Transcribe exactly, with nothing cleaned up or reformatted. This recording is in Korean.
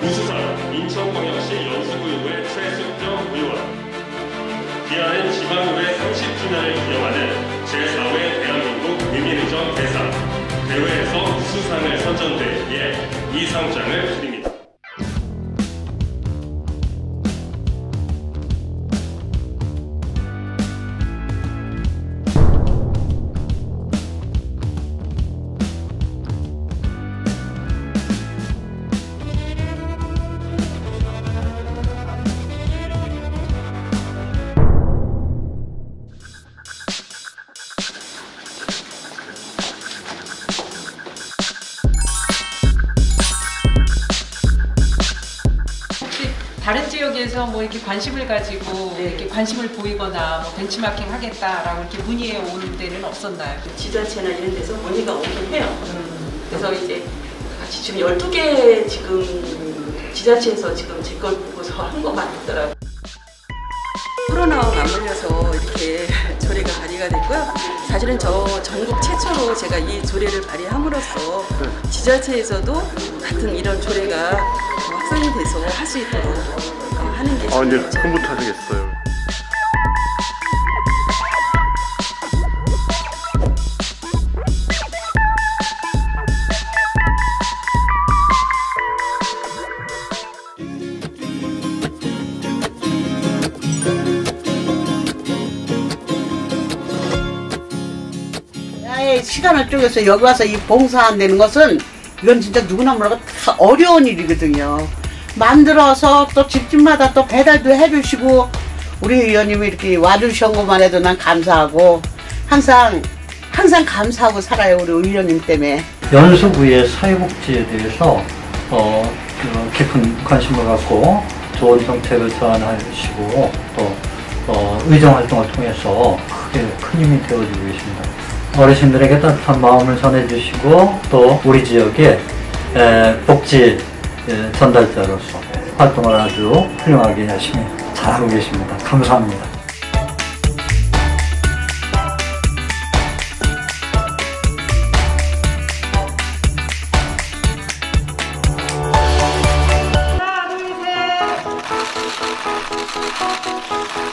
우수사 인천광역시 연수구의회 최숙정 의원, 기아는 지방의회 삼십 주년을 기념하는 제사 회 대한민국 위민의정 대상 대회에서 우수상을 선정되기에 이 상장을 드립니다. 다른 지역에서 뭐 이렇게 관심을 가지고 네. 이렇게 관심을 보이거나 뭐 벤치마킹 하겠다라고 이렇게 문의해 오는 데는 없었나요? 지자체나 이런 데서 문의가 오긴 해요. 음. 그래서 이제 같이 지금 열두 개 지금 지자체에서 지금 제 걸 보고서 한 것만 있더라고요. 코로나와 맞물려서 이렇게 조례가 발의가 됐고요. 사실은 저 전국 최초로 제가 이 조례를 발의함으로써 지자체에서도 같은 이런 조례가 확산이 돼서 할 수 있도록 하는 게 아, 이제 흐뭇하시겠어요. 시간을 쪼개서 여기 와서 이 봉사한다는 것은 이건 진짜 누구나 몰라도 다 어려운 일이거든요. 만들어서 또 집집마다 또 배달도 해주시고 우리 의원님이 이렇게 와주신 것만 해도 난 감사하고 항상 항상 감사하고 살아요. 우리 의원님 때문에. 연수구의 사회복지에 대해서 어, 깊은 관심을 갖고 좋은 정책을 제안하시고 또 어, 의정활동을 통해서 크게 큰 힘이 되어주고 계십니다. 어르신들에게 따뜻한 마음을 전해주시고 또 우리 지역의 에, 복지 에, 전달자로서 활동을 아주 훌륭하게 열심히 잘하고 계십니다. 감사합니다. 하나, 둘, 셋.